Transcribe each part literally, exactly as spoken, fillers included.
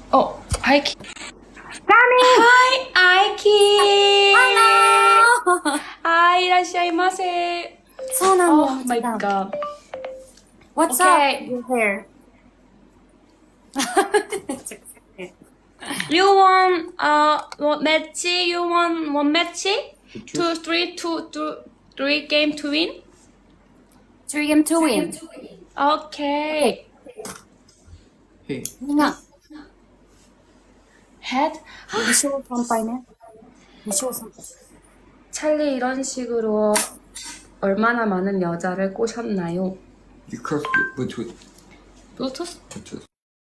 어, 아이키. 까미. Hi, 아이키. Hello. Hi, 이라시아이마세. Oh my god. What's Okay. up? Your hair. You want uh one match? You want one match? Two, three, two, two, three game to win. Three game to win. Okay. Hey. 나 Head. 미쇼 선파이네. 미쇼 선. 찰리 이런 식으로 얼마나 많은 여자를 꼬셨나요? You cross Bluetooth. 블루투스? Bluetooth.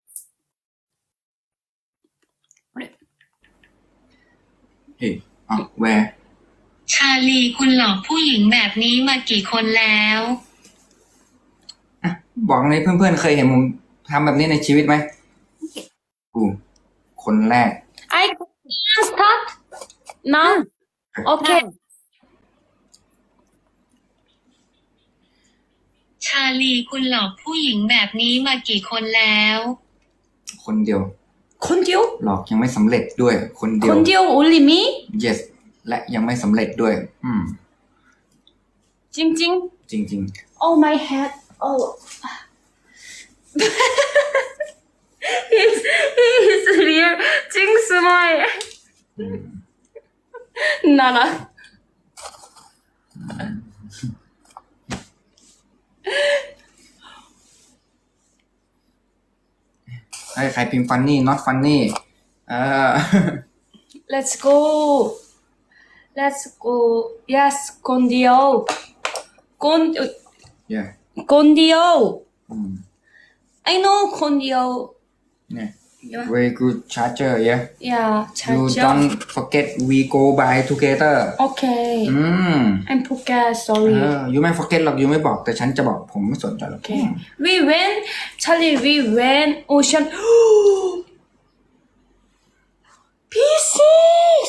Hey. Ah, where? ชาลีคุณหลอกผู้หญิงแบบนี้มากี่คนแล้วอ่ะบอกเลยเพื่อนๆเคยเห็นผมทำแบบนี้ในชีวิตไหมกูคนแรก I start now. Okay. ชาลีคุณหลอกผู้หญิงแบบนี้มากี่คนแล้วคนเดียว 콘디오? หลอกยังไม่สำเร็จด้วยคนเดียว 콘디오 only me? yes และยังไม่สำเร็จด้วย อืม 찡찡. จริง Oh my head. Oh. he's he's real 찡 smile. ๆอืม 나라. ใครใครพิมพ์ฟันนี่ not funny เออ Let's go. Let's go. Yes, 콘디오. 콘 yeah 콘디오. อืม I know 콘디오. เนี่ย Yeah. very good charger yeah Yeah, you 잘 don't forget we go by together Okay. อืม I'm forget. Sorry. เออ you ไม่ forget หรอก you ไม่บอกแต่ฉันจะบอกผมไม่สนใจหรอก Okay. We went, Charlie. We went ocean. B six.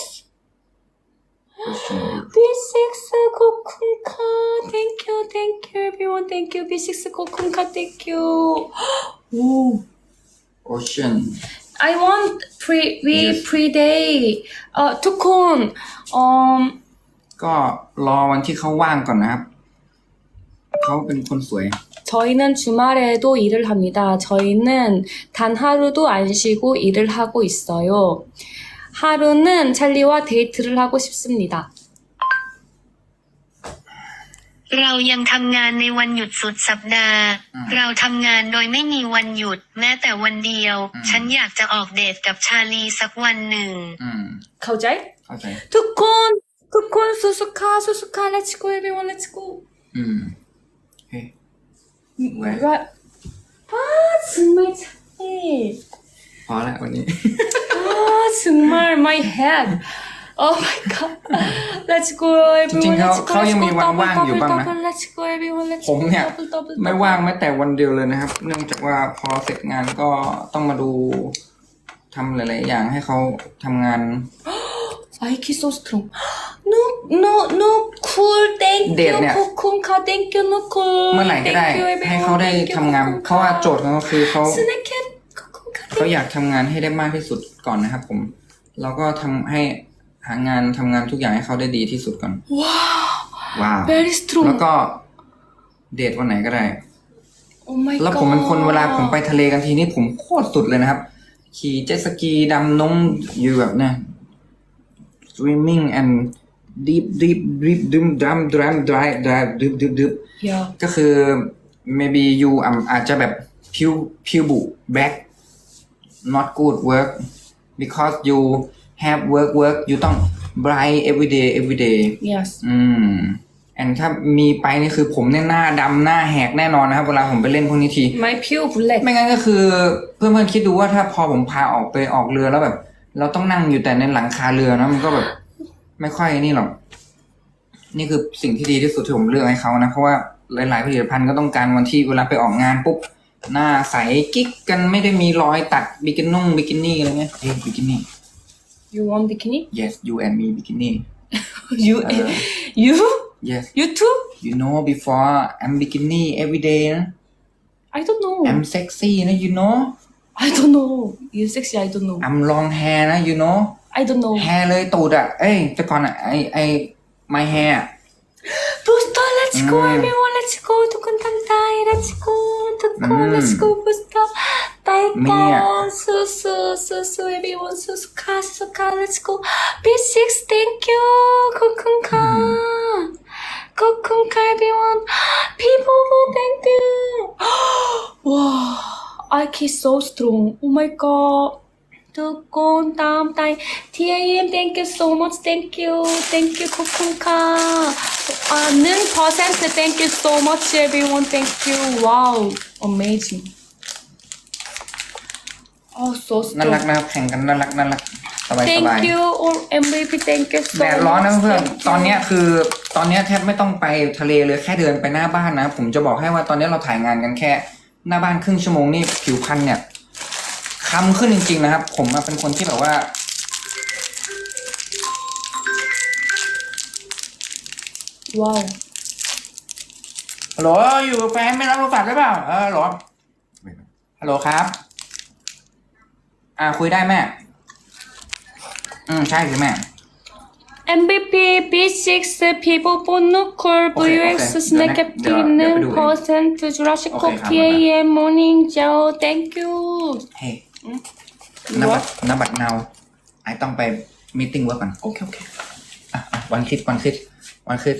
B six 고쿤카. Thank you, thank you, everyone. Thank you, B six 고쿤카. Thank you. Ooh. ocean I want pre we Yes. pre day. Uh,ทุกคน um ก็รอวันที่เขาว่างก่อนนะครับเขาเป็นคนสวย 저희는 주말에도 일을 합니다. 저희는 단 하루도 안 쉬고 일을 하고 있어요. 하루는 찰리와 데이트를 하고 싶습니다. เรายังทำงานในวันหยุดสุดสัปดาห์อืมเราทำงานโดยไม่มีวันหยุดแม้แต่วันเดียวอืมฉันอยากจะออกเดทกับชาลีสักวันหนึ่งอืม 가오자이? เข้าใจ 두콘! 두콘! 수수카! 수수카! Let's go everyone! Let's go! อืมเฮ้ย 왜? Right. 아 정말 착해. พอแล้ววันนี้ 아 정말 my head. Oh my god. Let's go จริง everyone. ๆเขา Let's go. เขา Let's ยัง go. มีวัน Double ว่างอยู่ double บ้างนะ double. Let's go everyone. Let's ผม go. เนี่ย Double double ไม่ double. ว่างแม้แต่วันเดียวเลยนะครับ เนื่องจากว่าพอเสร็จงานก็ต้องมาดูทำหลายๆอย่างให้เขาทำงาน 아이키 so strong. No no no cool. Thank เดท you เนี่ย 코쿤카. Thank you no cool. เมื่อไหร่ก็ได้ Thank you ให้เขา everyone. ได้ Thank you ทำงาน 코쿤카. เพราะว่าโจทย์ของเขาคือเขา 스낵캣 코쿤카. เขาอยากทำงานให้ได้มากที่สุดก่อนนะครับ ผมเราก็ทำให้หางานทำงานทุกอย่างให้เขาได้ดีที่สุดก่อน Wow. ว้าว Very strong. แล้วก็เดทวันไหนก็ได้ Oh my god. แล้วผมเป็นคนเวลาผมไปทะเลกันทีนี้ผมโคตรสุดเลยนะครับ ขี่เจ็ตสกีดำน้องอยู่แบบเนี่ย swimming and deep deep deep deep drum drum dry dry deep deep deep Yeah. ก็คือ maybe you อ่ะอาจจะแบบผิวผิวบุ back not good work because you have work work you ต้อง bright every day every day Yes. อืม and ถ้ามีไปนี่คือผมเนี่ยหน้าดำหน้าแหกแน่นอนนะครับเวลาผมไปเล่นพวกนี้ที My pure black. ไม่งั้นก็คือเพื่อนๆคิดดูว่าถ้าพอผมพาออกไปออกเรือแล้วแบบ เราต้องนั่งอยู่แต่ในหลังคาเรือนะมันก็แบบ ไม่ค่อยนี่หรอกนี่คือสิ่งที่ดีที่สุดที่ผมเลือกให้เขานะเพราะว่าหลายๆผลิตภัณฑ์ก็ต้องการวันที่เวลาไปออกงานปุ๊บหน้าใสกิ๊กกันไม่ได้มีรอยตัดบิกินุ่งบิกินี่อะไรเงี้ยเฮ้ยบิกินี่ You want bikini? yes you and me bikini You Uh, you yes you too? you know before I'm bikini every day นะ I don't know. I'm sexy นะ you know I don't know. You sexy, I don't know. I'm long hair นะ you know I don't know. hair เลยตูดอะเอ้ยแต่ก่อนอะไอไอ my hair Booster, let's go, Mm. everyone. Let's go. Tukun tantay. Let's go. Tukun, Mm. let's go. Booster. Me, Taika. ah. So, so, so, so, everyone. So, so, ka, so, ka. Let's go. B six, thank you. Kokun ka. Kokun ka, everyone. People, thank you. Wow. I kiss so strong. Oh my god. Tukun tam tay. T A M, thank you so much. Thank you. Thank you, Kokun ka. Uh, 는 percent, thank you so much, everyone. Thank you. Wow. Amazing. Oh, so น่ารัก strong. นะครับแข่งกันน่ารักน่ารักสบายสบาย Thank you, all M V P. Thank you so แดดร้อนนะ much. เพื่อน Thank ตอน you. เนี้ยคือตอนเนี้ยแทบไม่ต้องไปทะเลเลยแค่เดินไปหน้าบ้านนะ ผมจะบอกให้ว่าตอนเนี้ยเราถ่ายงานกันแค่หน้าบ้านครึ่งชั่วโมงนี่ผิวพรรณเนี่ยคล้ำขึ้นจริงๆนะครับ ผมอะเป็นคนที่แบบว่า Wow. ฮัลโหลอยู่กับแฟนไม่รับโทรศัพท์ได้เปล่าเออฮัลโหลฮัลโหลครับ อ่าคุยได้แม่อืมใช่สิแม่ M V P B six people 보누콜 오케이, 오케이. V X 내가- 스낵 내가 캡틴은 빼두고 퍼센트 주라시 오케이, 콕 가만 T A M 모닝 자오 땡큐. เฮ้ยนับบัตรนับบัตรนาวไอต้องไปมีติ้งเวิร์กก่อน 오케이 오케이. อ่ะอ่ะวันคิดวันคิดวันคิด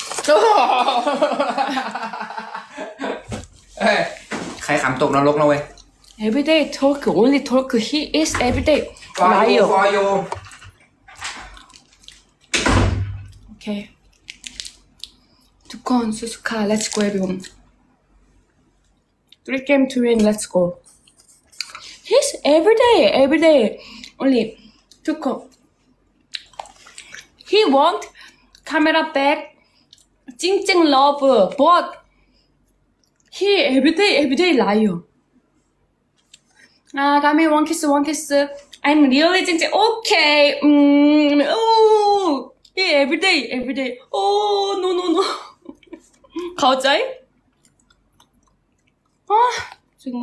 เฮ้ยใครขำตกนรกนะเว้ย Everyday talk, only talk. He is everyday for you liar. for you Okay. 두콘 수수카, let's go everyone. Three game to win, let's go. He's everyday, everyday. Only 두콘. He want camera back, 찡찡 love, but he everyday, everyday liar. Ah, got me one kiss, one kiss. I'm really 찡찡. Okay. Mm, oh. Yeah, every day, every day. Oh, no, no, no. เข้าใจ? Ah, 정말.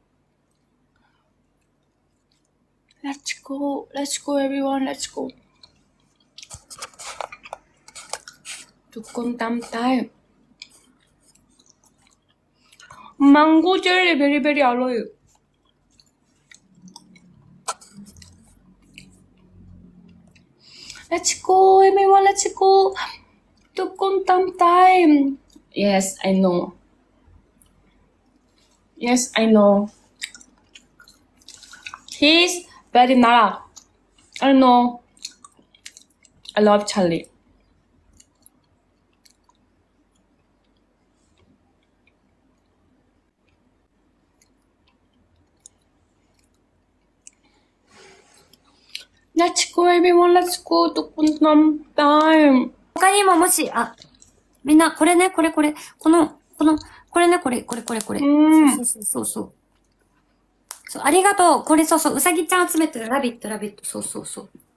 Let's go, let's go, everyone, let's go. 두콘 땀딸. 망고 젤리 베리베리 알로유. Let's go, everyone, let's go. Tukun tam time. Yes, I know. Yes, I know. He's very nara. I know. I love Charlie. Let's go, everyone. Let's go. Tukun tam time. 他にももし、あ、みんな、これね、これこれ、この、この、これね、これ、これこれこれ。 うんそうそうそうそう。そう、ありがとう。これそうそう、うさぎちゃん集めてるラビット、ラビット。そうそうそう。